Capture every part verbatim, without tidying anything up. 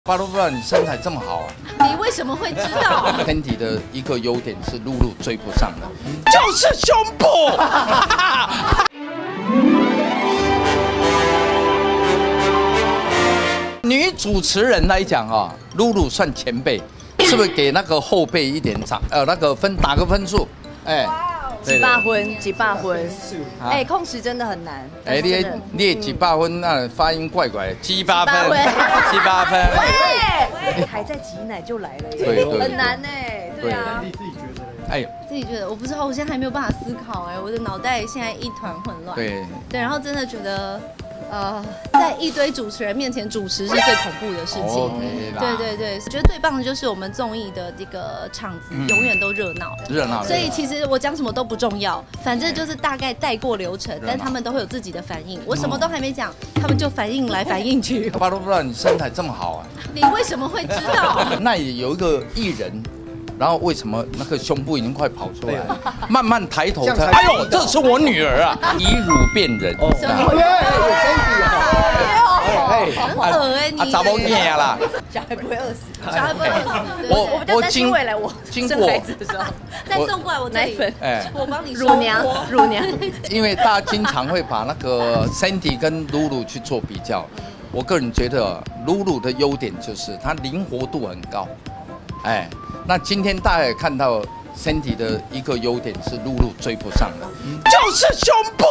巴都不知道你身材这么好啊！ 你为什么会知道 ？Sandy 的一个优点是露露追不上的，就是胸部。女主持人来讲啊，露露算前辈，是不是给那个后辈一点掌？呃，那个分打个分数？哎。 几百分，几百分，哎，控时真的很难。 哎，你你几百分，那发音怪怪的，七八分，七八分。 喂，还在挤奶就来了， 对对， 很难哎，对啊。 你自己觉得？ 哎， 自己觉得，我不知道，我现在还没有办法思考，哎，我的脑袋现在一团混乱。 对对，然后真的觉得。 呃，在一堆主持人面前主持是最恐怖的事情。 哦、 对对对，我觉得最棒的就是我们综艺的这个场子永远都热闹， 热闹。 所以其实我讲什么都不重要，反正就是大概带过流程，但他们都会有自己的反应。我什么都还没讲，他们就反应来反应去。 爸都不知道你身材这么好啊！ 你为什么会知道？ 那也有一个艺人。 然后为什么那个胸部已经快跑出来了？慢慢抬头才，哎呦，这是我女儿啊！以乳辨人。哦， 什么？哎，很恶哎，你。啊， 咋不念啦？ 小孩不会饿死， 小孩不会饿死。 我我我经未来我生孩子的时候， 再送过来我奶粉， 哎， 我帮你乳娘，乳娘。 因为大家经常会把那个 Sandy 跟露露去做比较，我个人觉得露露的优点就是她灵活度很高，哎。 那今天大家也看到 Sandy 的一个优点是露露追不上的，就是胸部。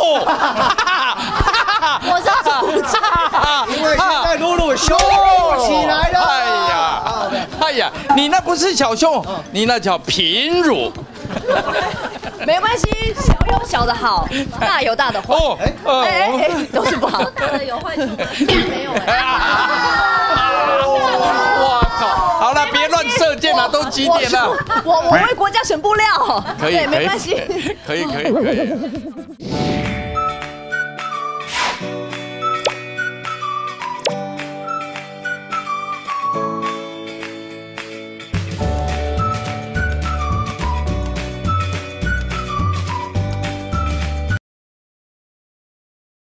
我是主持， 因为现在露露胸部起来了。 哎呀，哎呀，你那不是小胸，你那叫平乳。 没关系，小有小的好，大有大的坏。哦，哎哎，都是不好。 大的有坏处吗？没有哎。 我靠！好了，别乱射箭了，都几点了？ 我我为国家省布料。 可以， 没关系。 可以，可以，可以。